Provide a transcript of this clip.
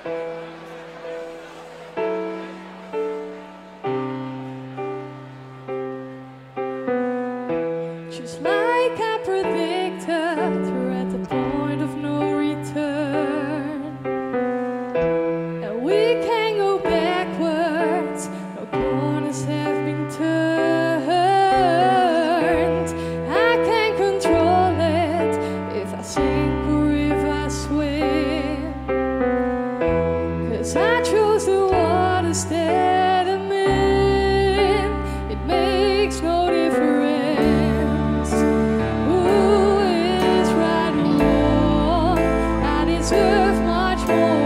Just like I predicted, we're at the point of no return, and we can't go backwards, no corners have been turned. I can't control it, if I sink or if I swim, 'cause I chose the waters that I'm in. It makes no difference who is right or wrong. I deserve much more.